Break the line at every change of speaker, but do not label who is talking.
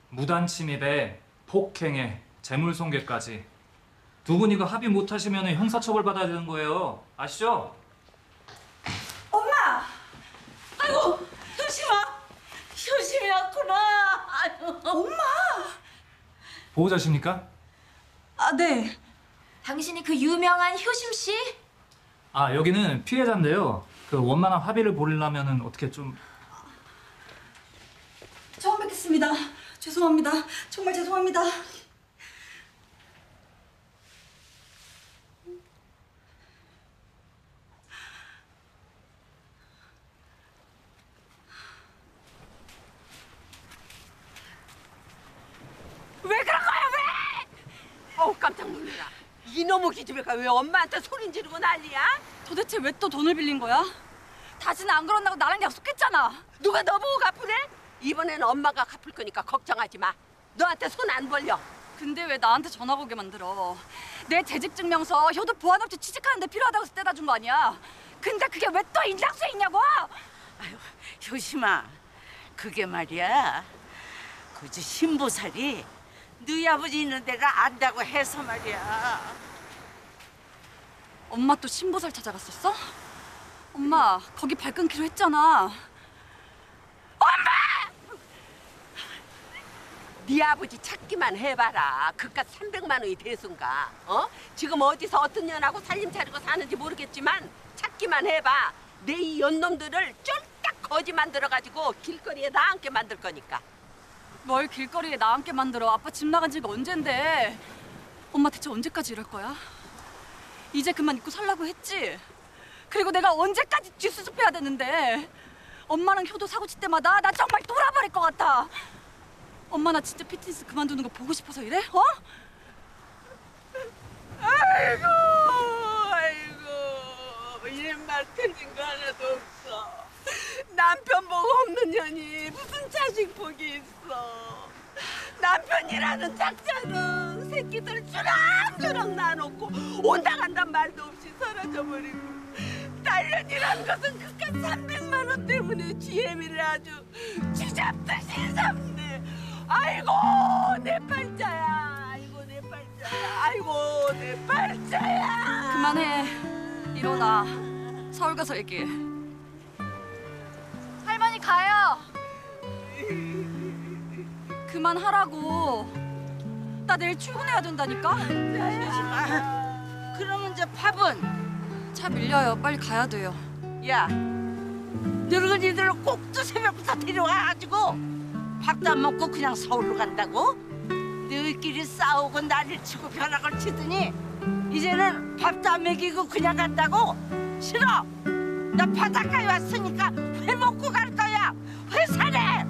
무단 침입에 폭행에 재물손괴까지 두 분 이거 합의 못하시면 형사처벌 받아야 되는 거예요. 아시죠?
엄마! 아이고, 효심이 왔구나. 아이고. 엄마!
보호자십니까?
아, 네.
당신이 그 유명한 효심 씨?
아, 여기는 피해자인데요. 그 원만한 합의를 보려면은 어떻게 좀...
처음 뵙겠습니다. 죄송합니다. 정말 죄송합니다.
왜 그런 거야 왜? 어우 깜짝 놀래라. 이놈의 기집애가 왜 엄마한테 소린 지르고 난리야?
도대체 왜 또 돈을 빌린 거야? 다시는 안 그런다고 나랑 약속했잖아.
누가 너 보고 갚으래? 이번에는 엄마가 갚을 거니까 걱정하지 마. 너한테 손 안 벌려.
근데 왜 나한테 전화 오게 만들어? 내 재직증명서 효도 보안업체 취직하는 데 필요하다고 해서 떼다 준 거 아니야? 근데 그게 왜 또 인장수에 있냐고?
아유, 효심아, 그게 말이야. 그저 신보살이 너희 아버지 있는 데가 안다고 해서 말이야.
엄마 또 신보살 찾아갔었어? 엄마, 거기 발끊기로 했잖아.
네 아버지 찾기만 해봐라. 그깟 300만 원이 대순가. 어? 지금 어디서 어떤 년하고 살림 차리고 사는지 모르겠지만 찾기만 해봐. 내 이 연놈들을 쫄딱 거지 만들어가지고 길거리에 나앉게 만들 거니까.
뭘 길거리에 나앉게 만들어. 아빠 집 나간 지가 언젠데. 엄마 대체 언제까지 이럴 거야? 이제 그만 잊고 살라고 했지? 그리고 내가 언제까지 뒷수습해야 되는데. 엄마랑 효도 사고칠 때마다 나 정말 돌아버릴 것 같아. 엄마 나 진짜 피트니스 그만두는 거 보고 싶어서 이래? 어?
아이고, 아이고, 이말 틀린 거 하나도 없어. 남편 복 없는 년이 무슨 자식 복이 있어. 남편이라는 작자는 새끼들 주렁주렁 놔놓고 온당한단 말도 없이 사라져버리고, 딸년이란 것은 그깟 300만 원 때문에 GM이를 아주 쥐잡듯이 잡네. 아이고 내 팔자야. 아이고 내 팔자야. 아이고 내 팔자야.
그만해. 일어나. 서울 가서 얘기해. 할머니 가요. 그만하라고. 나 내일 출근해야 된다니까.
그러면 이제 밥은?
차 밀려요. 빨리 가야 돼요.
야, 늙은이들을 꼭두 새벽부터 데려와가지고 밥도 안 먹고 그냥 서울로 간다고? 너희끼리 싸우고 난리를 치고 벼락을 치더니 이제는 밥도 안 먹이고 그냥 간다고? 싫어! 나 바닷가에 왔으니까 회 먹고 갈 거야! 회 사래!